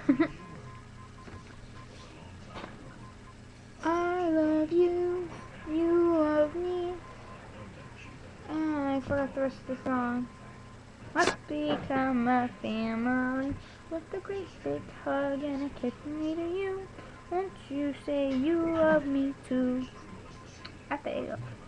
I love you, you love me. I forgot the rest of the song. Let's become a family with a great big hug and a kiss from me to you. Won't you say you love me too? I failed.